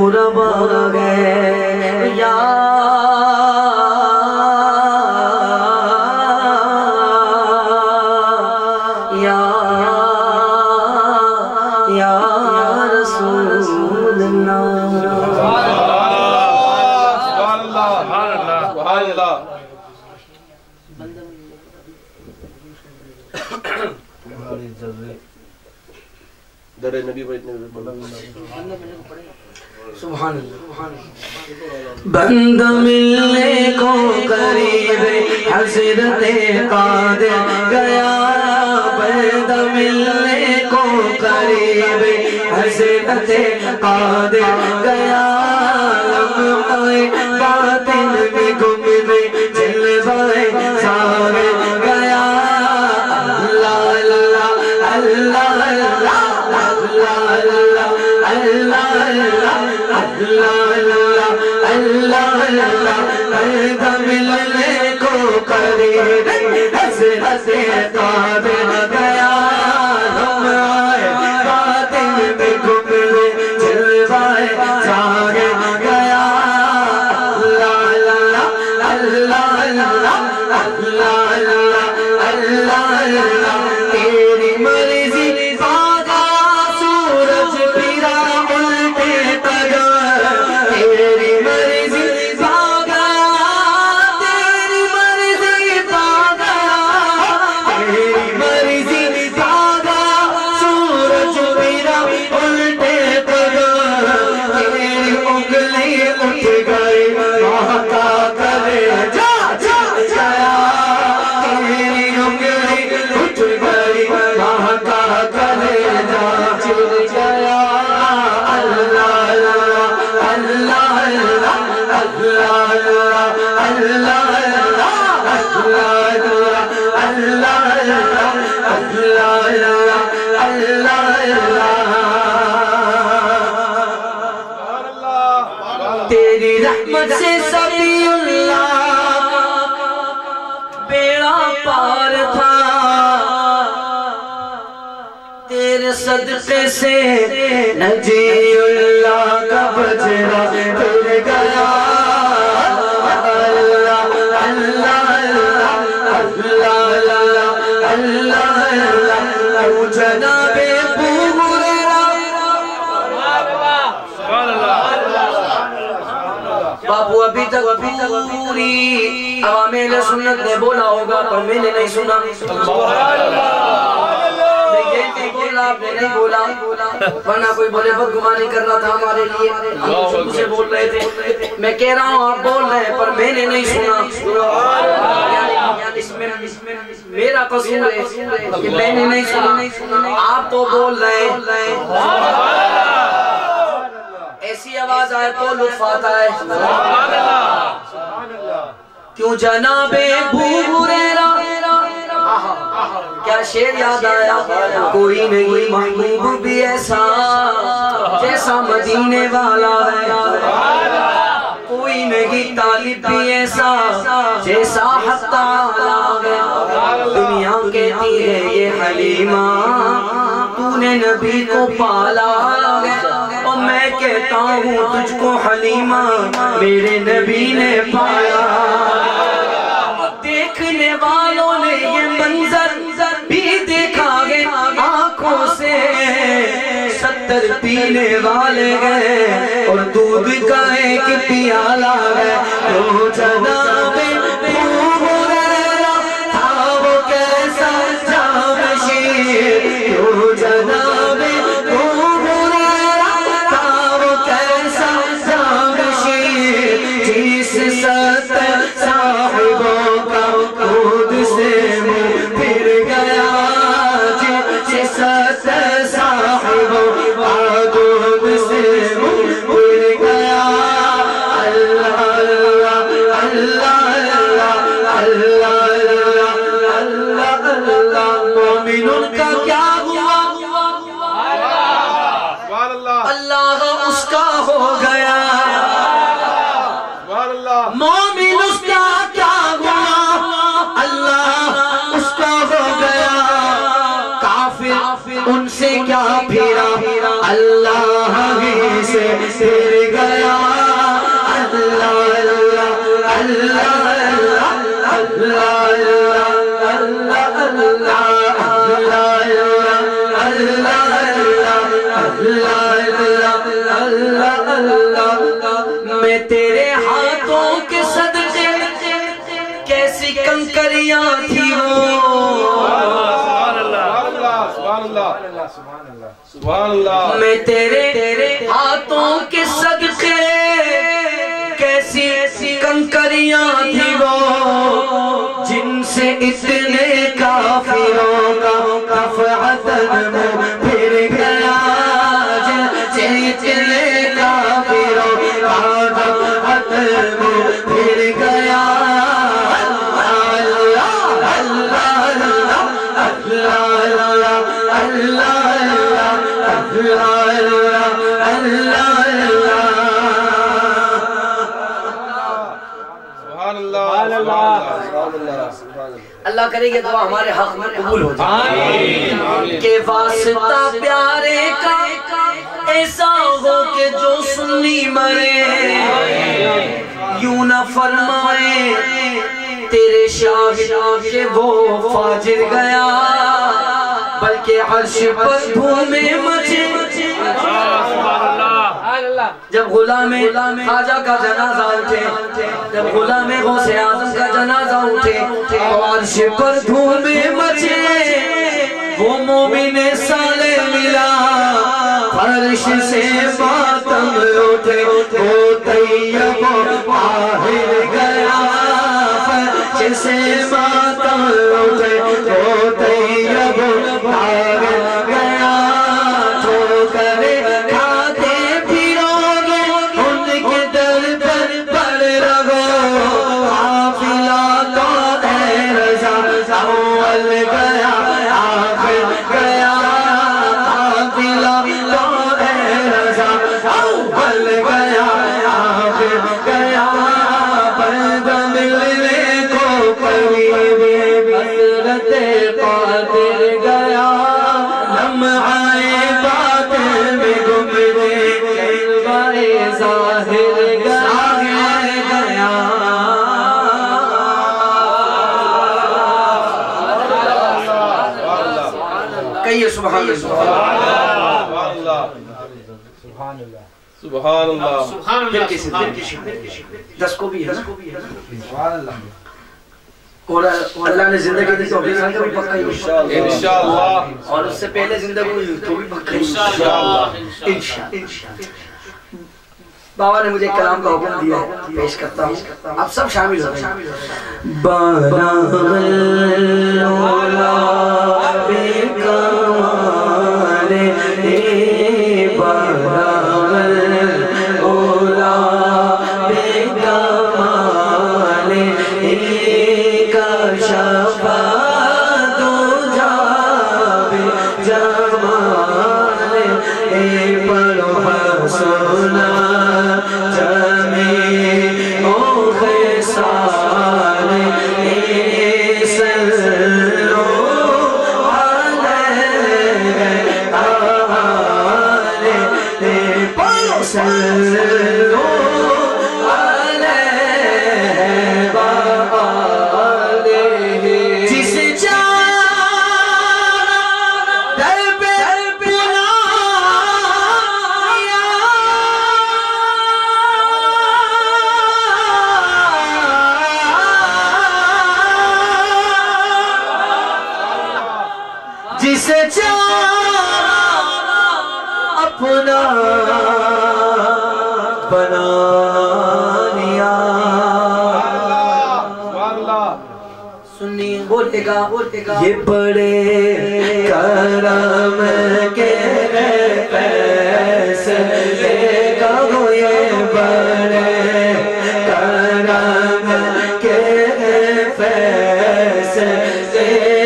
مربع گئے یا رسول اللہ بند ملنے کو قریب حضرت قادر گیا بند ملنے کو قریب حضرت قادر گیا لمحہ باطن میں گم میں جلوہ ظاہر گیا اللہ اللہ اللہ اللہ اللہ اللہ بند ملنے کو قریب حضرت قادر گیا ہم آئے باطن میں گم میں جلوہ ظاہر گیا اللہ اللہ اللہ اللہ اللہ اللہ تیری مرضی پاگا سورج پیرا الٹے تگا تیری مرضی پاگا تیری مرضی پاگا تیری مرضی پاگا سورج پیرا الٹے تگا تیری انگلی اٹھ گئی مہکا کرے جا جا جایا تیری انگلی اٹھ گئی مہکا کرے جا چل گیا اللہ اللہ اللہ اللہ تیری رحمت سے سبھی اللہ بیڑا پار تھا تیرے صدقے سے نجی اللہ کا بجرا پھر گیا اللہ اللہ اللہ اللہ اللہ جناب ابو ہریرہ باپو ابھی تک پوری عوام اہل سنت نے بولا ہوگا پر میں نے نہیں سنا آپ نے نہیں بولا ورنہ کوئی بولے بدگمانی کرنا تھا ہمارے لیے ہم شروع سے بول رہے تھے میں کہہ رہا ہوں آپ بول رہے ہیں پر میں نے نہیں سنا اس میں میرا قصور ہے کہ میں نے نہیں سنا آپ تو بول رہے ہیں ایسی آواز آئے تو لطف آتا ہے کیوں جناب ابو ہریرہ کیا شعر یاد آیا کوئی نہیں محبوب بھی ایسا جیسا مدینے والا ہے کوئی نہیں طالب بھی ایسا جیسا حق تعالیٰ ہے دنیا کہتی ہے یہ حلیمہ تو نے نبی کو پالا ہے اور میں کہتا ہوں تجھ کو حلیمہ میرے نبی نے پایا دیکھنے والوں نے یہ منظر بھی دیکھا گئے آنکھوں سے 70 پینے والے گئے اور دودھ کا ایک پیالہ ہے تو جناب ابو ہریرہ تھا وہ کیسا جانشین تو جناب ابو ہریرہ تھا وہ کیسا جانشین جس 70 صاحبوں کا خود سے پھر گیا جس 70 صاحبوں کا خود سے پھر گیا اللہ اللہ اللہ اللہ اللہ مومنوں کا کیا ہوا اللہ اس کا ہو گیا مومن اس کا کیا ہوا اللہ اس کا ہو گیا کافر ان سے کیا پھیرا اللہ ہی سے پھر گیا اللہ اللہ میں تیرے ہاتھوں کے صدقے کیسی کنکریاں تھی میں تیرے ہاتھوں کے صدقے کیسی کنکریاں تھی وہ جن سے اتنے کافروں کا دفعتاً منہ پھر گیا جن سے اتنے کافروں کا دفعتاً منہ پھر گیا اللہ کرے گا دعا ہمارے حق میں قبول ہو جائے کہ واسطہ پیارے کا ایسا ہو کہ جو سنی مرے یوں نہ فرمائے تیرے شاہد کہ وہ فاجر گیا بلکہ عرش پر دھومے مچے جب غلام خواجہ کا جنازہ اٹھے جب غلام غوث اعظم کا جنازہ اٹھے تو عرش پر دھومے مچے وہ مومن صالح ملا فرش سے ماتم اٹھے وہ طیب آہر گیا فرش سے ماتم اٹھے وہ طیب آہر گیا چھوڑ کرے سبحان اللہ سبحان اللہ دل کسی دس کو بھی ہے اور اللہ نے زندگی دی تو بھی پکا ہی انشاءاللہ اور اس سے پہلے زندگی ہوئی تو بھی پکا ہی انشاءاللہ بابا نے مجھے کلام کا حکم دیا ہے پیش کرتا ہوں آپ سب شامل ہو بانا مولا بے کمال اے بانا مولا بے کمال اے کشف دو جا بے جمال اے بڑو حسنا جسے اپنا بنا لیا سنی بولے گا یہ بڑے کرم کے فیصلے کا وہ یہ بڑے کرم کے فیصلے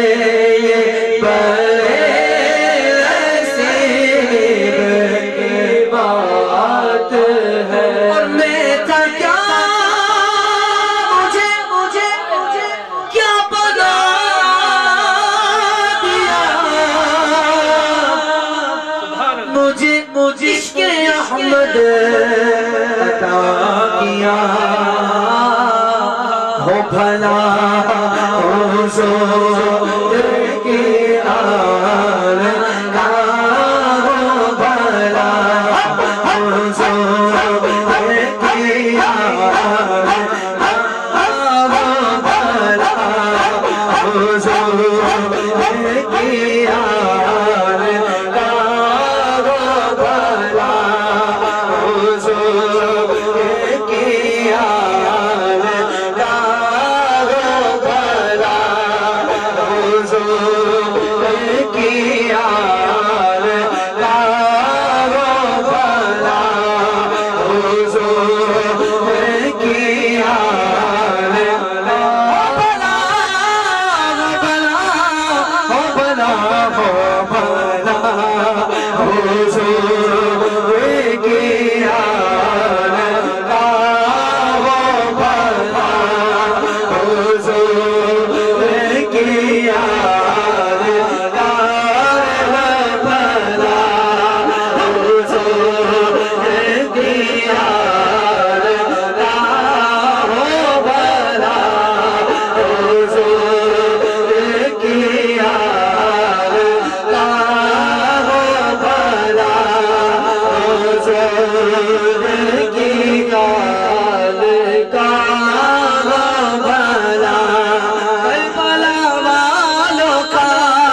عطا کیا ہو بھلا حضور کی آل ہو بھلا حضور کی کال کا بھلا کربلا والوں کا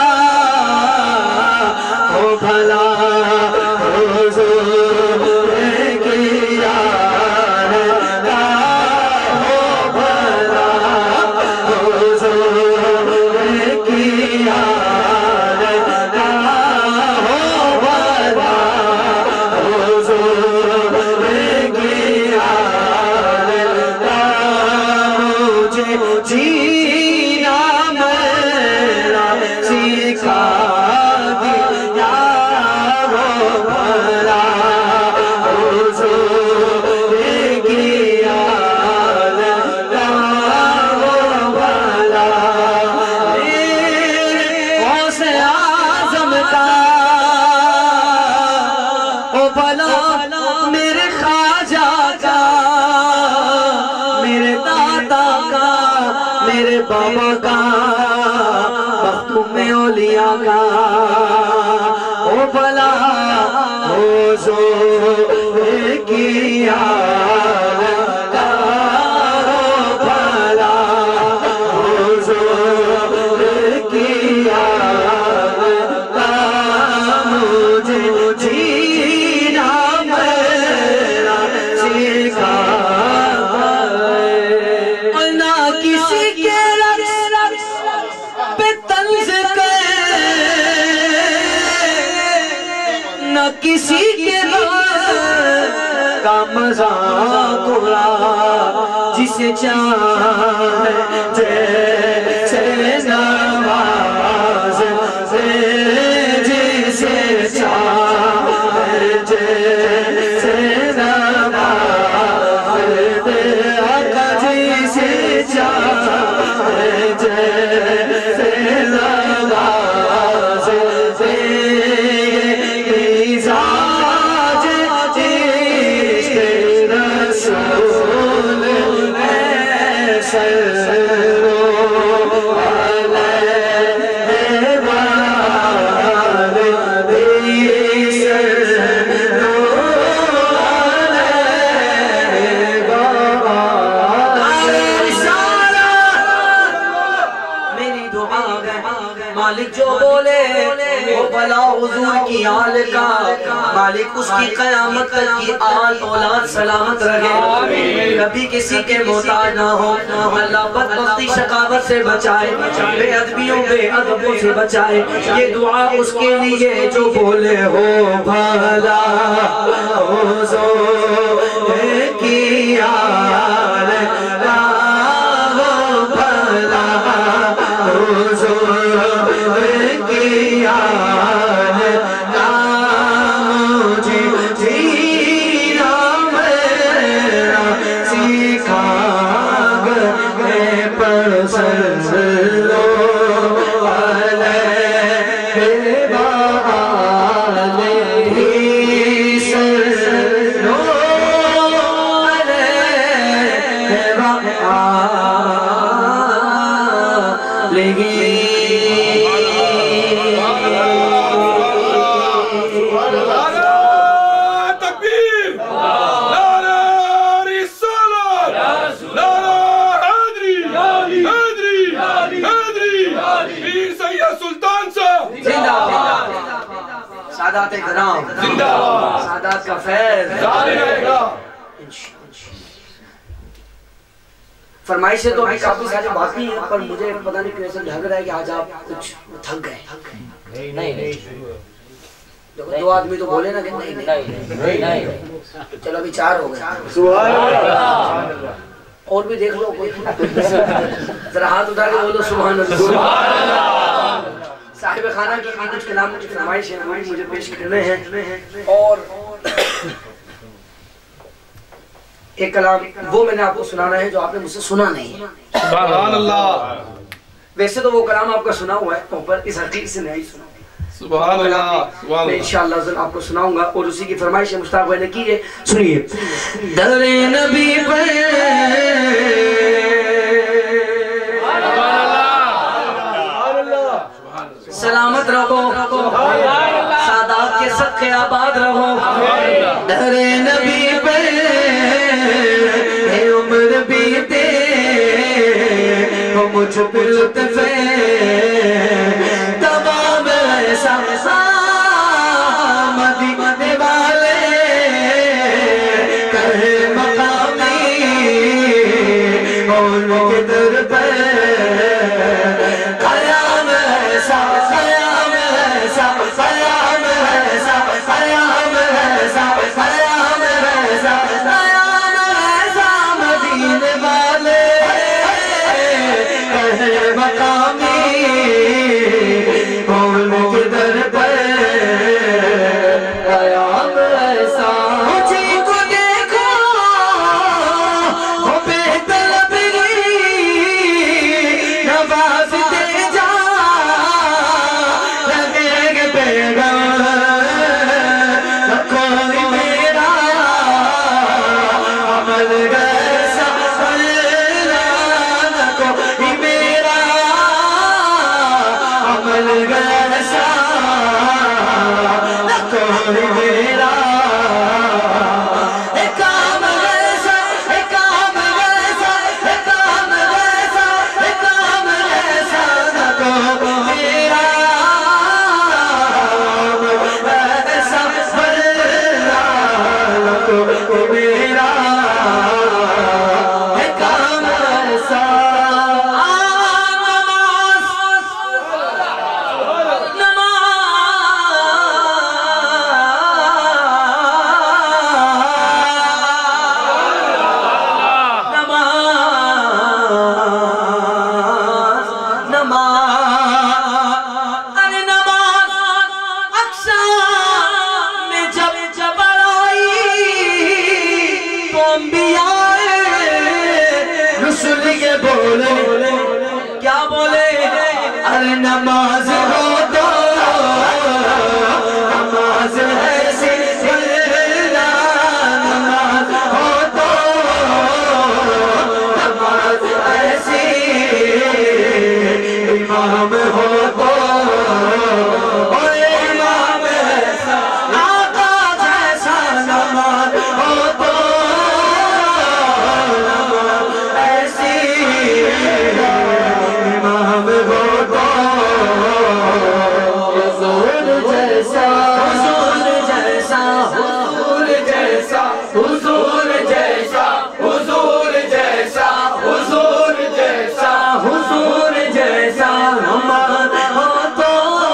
ہو بھلا حضور کی یاد کا ہو بھلا حضور کی یاد کا ہو بھلا حضور کی یاد کا مجھے جینا میرا سکھا دیا وہ بھلا حضور کی یاد کا وہ بھلا غوث اعظم کا وہ بھلا میرے خواجہ کا میرے دادا کا میرے بابا کا مختوم اولیاء کا وہ بھلا حضور کی یاد کا وہ بھلا حضور کی یاد کا مجھے جینا میرا سکھا نہ کسی کے رقص پہ طنز نہ کسی کے رقص کا مذاق اڑا جسے چاہے جیسے نواز جسے چاہے جیسے نواز جسے چاہے جیسے نواز مزاج عشق رسول ایسا مالک جو بولے وہ بھلا حضور کی آل کا مالک اس کی قیامت تک کی آل اولاد سلامت رہے کبھی کسی کے محتاج نہ ہو اللہ بدبختی شقاوت سے بچائے بے ادبیوں بے ادبوں سے بچائے یہ دعا اس کے لیے جو بولے ہو بھلا حضور کی آل کا ہو بھلا حضور کی یاد کا مجھے جینا میرا سکھا گئے پر سلو علیہ سلو سادات کرام زندہ باد سادات کا فیض جاری رہے گا فرمائشیں تو ابھی کافی سارے باقی ہیں پر مجھے پتہ نہیں کیوں ایسا لگ رہا ہے کہ آج آپ کچھ تھک گئے نہیں دو آدمی تو بولے نا کہ نہیں چلو ابھی 4 ہو گئے سبحان اللہ اور بھی دیکھ لو کوئی ذرا ہاتھ اٹھا کے بولو سبحان اللہ صاحب خانہ کی کچھ کلام کی فرمائش ہے مجھے پیش کرنے ہیں اور ایک کلام وہ میں نے آپ کو سنانا ہے جو آپ نے مجھ سے سنا نہیں ہے سبحان اللہ ویسے تو وہ کلام آپ کا سنا ہوا ہے پر اس حقیق سے نہیں سنا سبحان اللہ میں انشاءاللہ ضرور آپ کو سناؤں گا اور اسی کی فرمائش مشتاق بھائی نے کی ہے سنیے در نبی پر سلامت رہو سادات کے صدقے آباد رہو در نبی پہ اے عمر بیتے وہ مجھ پہ لطف تمام ایسا مدینے والے کہے مقامی ان کے در پہ قیام ایسا قیام ایسا قیام ایسا قیام ایسا قیام ایسا قیام ایسا مدینے والے کہے مقامی ان کے در پہ قیام ایسا مجھے کو دیکھو وہ بے طلب نواز دے جا لگے گے پیغام نہ کوئی میرا عمل ایسا نہ کوئی میرا عمل ایسا نہ کوئی میرا کام ایسا کام ایسا کام ایسا کام ایسا نہ کوئی میرا ایسا نہ کوئی میرا کام ایسا کیا بولے ارے نماز ہو تو نماز ایسی نماز ہو تو نماز ایسی امام ہو تو امام ایسا آقا جیسا نماز ہو تو نماز ایسی امام ہو تو حضور جیسا حضور جیسا حضور جیسا حضور جیسا حضور جیسا حضور جیسا حضور جیسا نماز ہو تو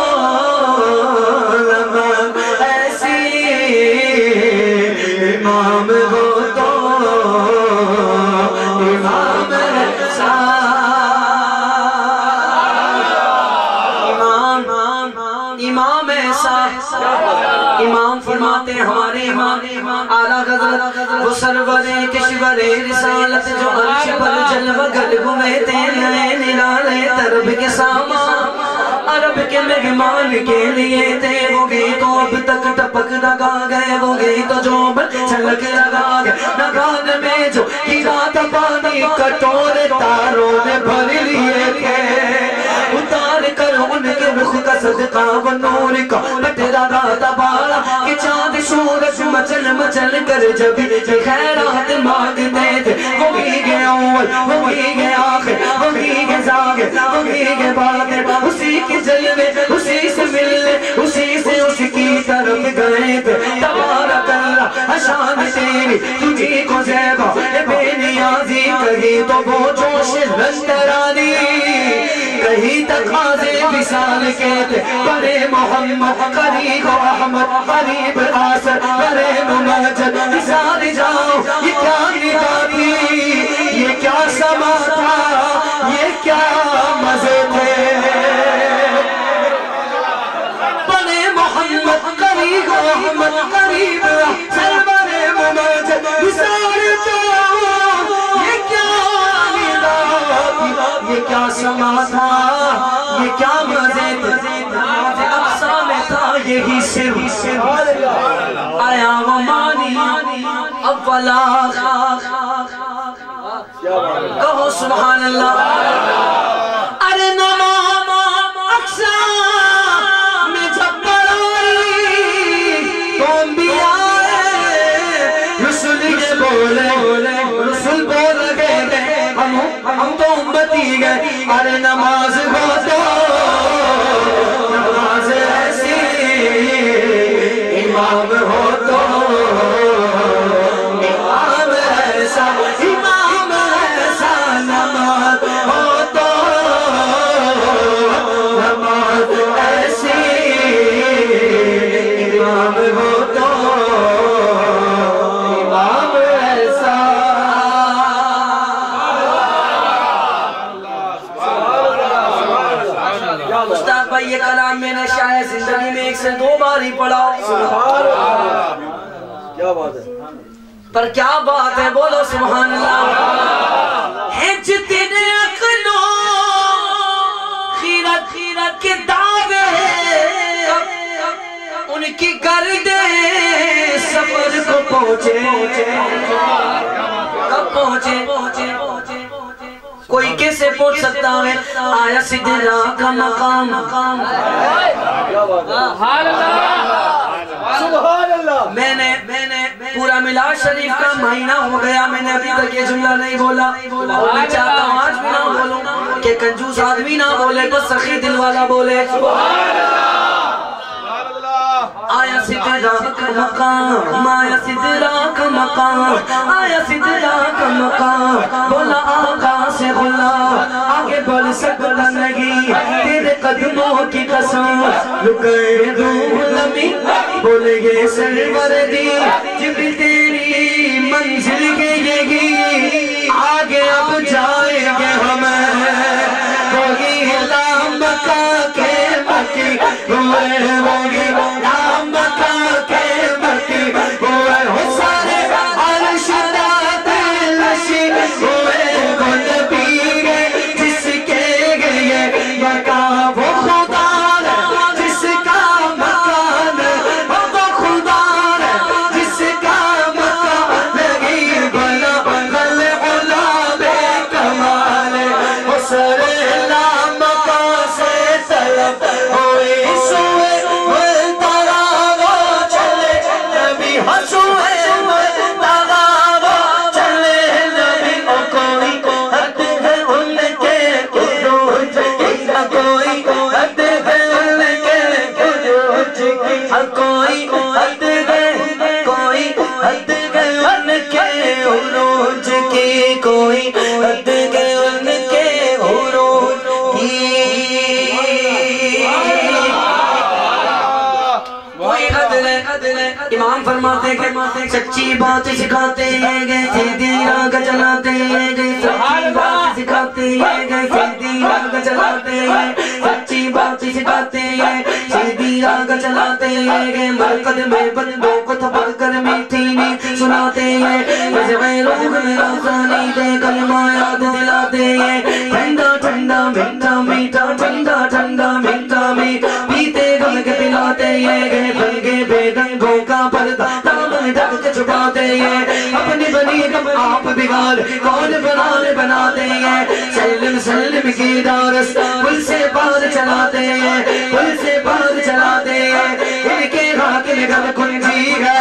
نماز ایسی امام ہو تو امام ایسا امام ایسا امام فرماتے ہیں ہمارے امام اعلیٰ حضرت وہ سرور کشور رسالت جو عرش پر جلوہ گر گھومتے ہیں نرالے طرب کے سامان عرب کے مہمان کے لیے تھے وہ گیت تو اب تک ٹپک لگا گئے وہ گیت تو جو چھلک لگا گئے نگان میں جو گرا تھا پانی کٹورے تاروں نے بھر لیے تھے اتار کر ان کے رخ کا صدقہ و نور کا بٹرا راتا بالا کہ چاند سورج مچل مچل کر جب خیرات مانگتے تھے وہی گے اول وہی گے آخر وہی گے زاگر وہی گے باطر اسی کے جلوے اسی سے ملنے اسی سے اس کی طرف گئے تھے تبارک اللہ شان تیری تجھی کو زیبا بے نیازی کہیں تو وہ جوش لشکرانی کہیں تقاضے وصال کے تھے برے محمد قریب احمد قریب آسر برے ممجد وصال جاؤ یہ کیا ندا تھی یہ کیا سما تھا یہ کیا مزے تھے برے محمد قریب احمد قریب آسر برے ممجد وصال جاؤ یہ کیا ندا تھی یہ کیا سما تھا یہ کیا مزے تھے اقصا میں تھا یہی سر آیا و مانی اولا کہو سبحان اللہ ارے نمام اقصا میں جب بڑھائی بولے رسول بول گئے ہم تو امتی گئے ارے نماز ہو تو نماز ایسی امام ہو تو امام ایسا نماز ہو تو نماز ایسی امام ہو تو امام ایسا مصطفیٰ بھائی یہ کلام میں نے شاید زندگی میں 1 سے 2 بار ہی پڑھا کیا بات ہے پر کیا بات ہے بولو سبحان اللہ ہے جتنے عقلوں خیرت کے دعوے ان کی گردے سفر کو پہنچے کب پہنچے کوئی کیسے پہنچ سکتا ہے آیا سدرا کا مقام سبحان اللہ میں نے پورا میلاد شریف کا مہینہ ہو گیا میں نے ابھی تک یہ جملہ نہیں بولا اور میں چاہتا ہوں آج بھی نہ بولوں کہ کنجوس آدمی نہ بولے تو سخی دل والا بولے آیا سدرا کا مقام آیا سدرا کا مقام آیا سدرا کا مقام بولا آقا سے غلام آگے بڑھ سکتا نہیں تیرے قدموں کی قسم رکے روح لمی بولے یہ سروردی جبریل تیری منزل کے یہی آگے اب جائیں گے ہمیں کوئی لام بکا کے مکی ہوئے ہوگی لام بکا کے مکی ہوئے ہو سارے عرش داد لشی ہوئے وہ نبی جس کے گئے مکا وہ خدا جس کا مکان وہ خدا جس کا مکان نہیں بنا غل علا بے کمال وہ سر لام بکا سے طلب ہوئی سوئے تراغا چلے نبی حسوئے تراغا چلے نبی کوئی حد ہے ان کے عروج کی کوئی حد ہے ان کے عروج کی کوئی حد ہے کوئی حد ہے ان کے عروج کی کوئی حد ہے ان کے عروج کی کوئی حد ہے امام فرماتے کہ سچی بات سکھاتے ہیں گئے سیدھی راہ چلاتے ہیں گئے سچی بات سکھاتے ہیں گئے سیدھی راہ چلاتے ہیں سچی بات سکھاتے ہیں سیدھی راہ چلاتے ہیں گئے مرکز میں بندوں کو تھپڑ کر میٹھی میٹھی سناتے ہیں ویسے روح میں آسانی دے کلمہ یاد دلاتے ہیں ٹھنڈا ٹھنڈا میٹھا میٹھا ٹھنڈا ٹھنڈا میٹھا میٹھا پیتے گم کے پلاتے ہیں گئے بن کے بے رنگوں کا پردہ دامن ڈھک کے چھپاتے ہیں اپنی بنی کم آپ بگاڑ کون بناتے ہیں سلم سلم کی دارس پل سے پار چلاتے ہیں پل سے پار چلاتے ہیں ان کے ہاتھ میں گھر کنجی ہے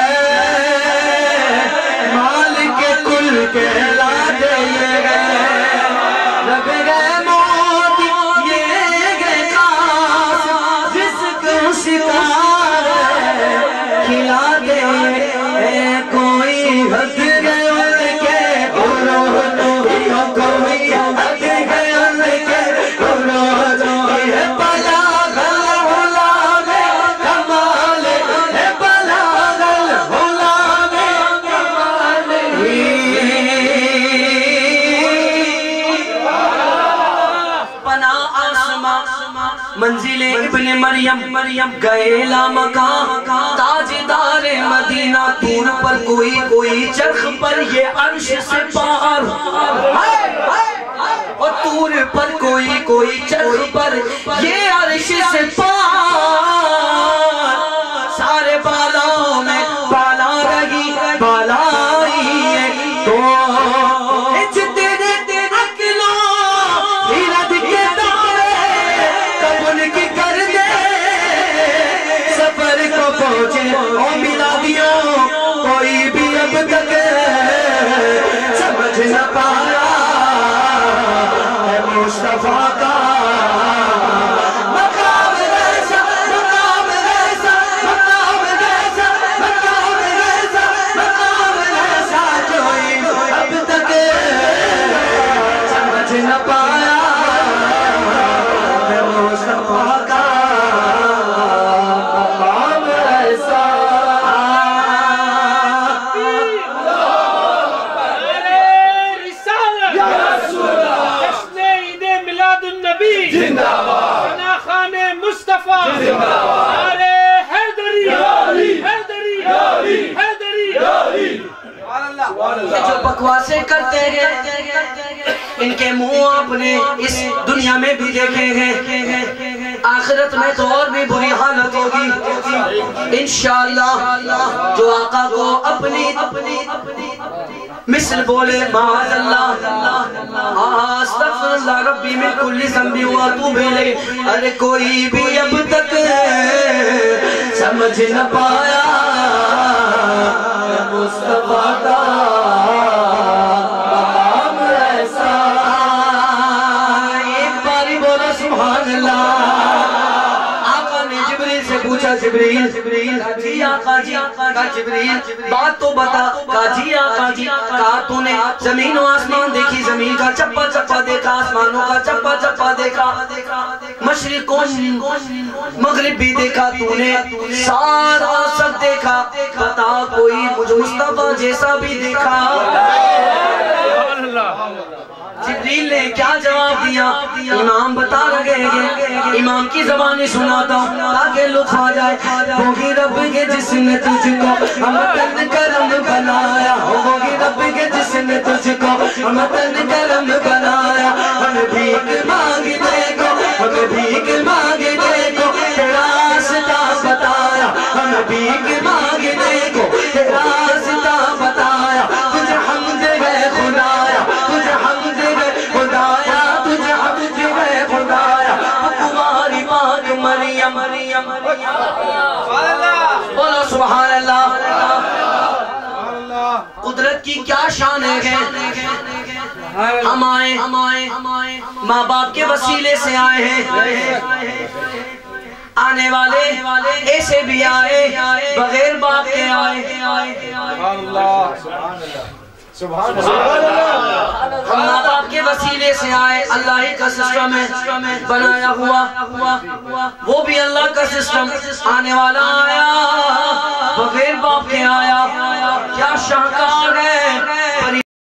مالک کل کے لاتے ہیں رب گئے موتی یہ گئے خاص رزق شکار کھلا دے کوئی حد گئے ان کے عروج کوئی حد گئے ان کے عروج یہ بلاغ الغلام کمال ہے بلاغ الغلام کمال پناہ آسمان منزل ابن مریم گئے لامکان تاجدار مدینہ طور پر کوئی چرخ پر یہ عرش سے پار اور طور پر کوئی چرخ پر یہ عرش سے پار سارے بالاؤں میں بالا رہی بالائی ہے تو کوئی بھی اب تک یہ جو بکواسیں کرتے ہیں ان کے منہ آپ نے اس دنیا میں بھی دیکھے ہیں، آخرت میں تو اور بھی بری حالت ہوگی انشاءاللہ۔ جو آقا کو اپنی مثل بولے معاذ اللہ استغفر اللہ ربی من کل ذنب واتوب الیہ، ارے کوئی بھی اب تک سمجھ نہ پایا مصطفیٰ کا مقام ایسا۔ ایک باری بولا سبحان اللہ۔ آقا نے جبریل سے پوچھا، جبریل جی آقا جی، کہا جبریل بات تو بتا، کہا جی آقا جی، کہا تو نے زمین و آسمان دیکھی، زمین کا چپا چپا دیکھا، آسمانوں کا چپا چپا دیکھا، مشرق و مغرب بھی دیکھا، تو نے سارا سب دیکھا، بتا کوئی مجھ مصطفیٰ جیسا بھی دیکھا؟ جبریل نے کیا جواب دیا؟ امام بتا رہے ہیں، امام کی زبانی سناتا ہوں تاکہ لطف آ جائے۔ ہوگی رب کے جس نے تجھ کو ہمتن کرم بنایا، ہوگی رب کے جس نے تجھ کو ہمتن کرم بنایا، ہمیں بھیک مانگنے کو، ہمیں بھیک مانگنے کو تیرا راستہ بتایا، ہمیں بھیک مانگنے کو تیرا راستہ بتایا، تجھے حمد ہے خدایا، تجھے حمد ہے خدایا، تجھے حمد ہے خدایا، تمہاری پاک مریم، بولو سبحان اللہ۔ قدرت کی کیا شان ہے، ہم آئے ماں باپ کے وسیلے سے آئے ہیں، آنے والے ایسے بھی آئے بغیر باپ کے آئے۔ ہم ماں باپ کے وسیلے سے آئے، اللہ ہی کا سسٹم ہے بنایا ہوا، وہ بھی اللہ کا سسٹم، آنے والا آیا بغیر باپ کے آیا، کیا شاہکار ہے۔